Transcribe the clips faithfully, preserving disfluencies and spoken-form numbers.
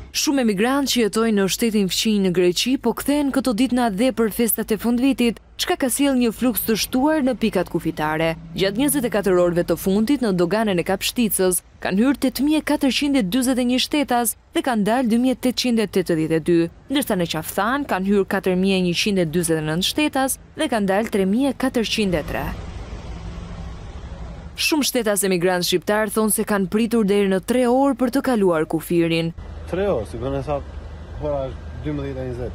Shumë emigrantë që jetojnë në shtetin fqinj në Greqi po kthehen këto ditëna dhe për festat e fundvitit, çka ka sjell një fluks të shtuar në pikat kufitare. Gjatë njëzet e katër orëve të fundit në doganën e Kapshticës kanë hyrë tetë mijë e katërqind e dyzet e një shtetas dhe kanë dalë dy mijë e tetëqind e tetëdhjetë e dy, ndërsa në Qafthan kanë hyrë katër mijë e njëqind e dyzet e nëntë shtetas dhe kanë dalë tre mijë e katërqind e tre. Shumë shtetas emigrantë shqiptar thonë se kanë pritur deri në tre orë për të kaluar kufirin. Tre orë, si përne sa ora është dymbëdhjetë e njëzet.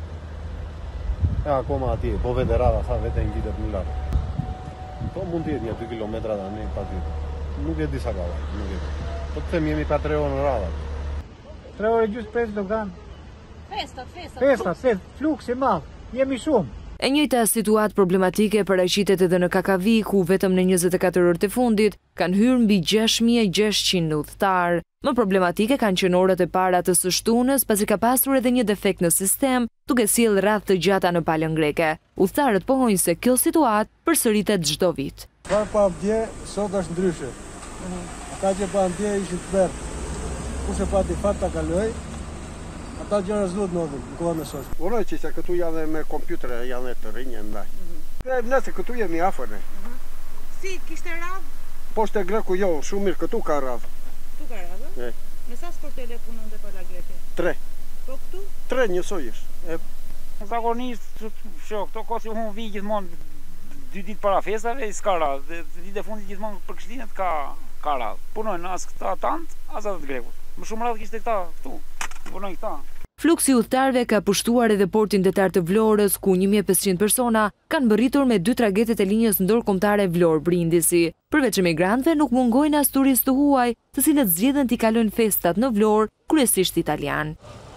E akoma atje, po vete rada, sa vete në gjitet më lartë. Po mund të jetë një dy kilometra da ne, pa tjetë. Nuk e disa ka, nuk e di. Po të them jemi pa tre orë në rada. Tre orë gjysë pesë dogan. Festat, festat. Festat, festat, fluks i madh, jemi shumë. E njëjta situatë problematike paraqitet edhe në Kakavi, ku vetëm në njëzet e katër orët e fundit kanë hyrë mbi gjashtë mijë e gjashtëqind udhëtar. Më problematike kanë qenë orët e para të së shtunës, pasi ka pasur edhe një defekt në sistem, duke sjellë radhë të gjata në palën greke. Udhëtarët pohojnë se kjo situatë përsëritet çdo vit. Çfarë pa dje, sot është ndryshe. Ata që pa dje ishin të bërë. Kush e pati fat ta kaloj, ata gjëra s'duhet ndodhin në kohën e sotme. Uroj që se këtu janë me kompjutere, janë të rinje ndaj. Nëse këtu jemi afër. Si kishte radhë? Poshtë e greku jo, shumë mirë, këtu ka radhë. Këtu ka radhë? Me sa sportele punon dhe pala greke? Tre. Po këtu? Tre njësoj është. Zakonisht, shoh, këto kohë si unë vi gjithmonë dy ditë para festave, s'ka radhë. Ditë e fundit gjithmonë për Krishtinët ka ka radhë. Punojnë as këta tant, as ata të grekut. Më shumë radhë kishte këta këtu. Punojnë këta. Fluksi udhëtarëve ka pushtuar edhe portin detar të Vlorës, ku një mijë e pesëqind persona kanë mbërritur me dy tragetet e linjës ndërkombëtare Vlorë-Brindisi. Përveç emigrantëve nuk mungojnë as turistë të huaj, të cilët zgjedhin t'i kalojnë festat në Vlorë, kryesisht italian.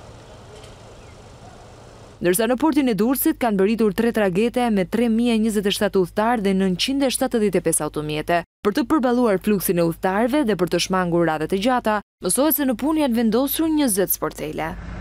Ndërsa në portin e Durrësit kanë mbërritur tre tragete me tre mijë e njëzet e shtatë udhëtar dhe nëntëqind e shtatëdhjetë e pesë automjete. Për të përballuar fluksin e udhëtarëve dhe për të shmangur radhët e gjata, mësohet se në punë janë vendosur njëzet sportele.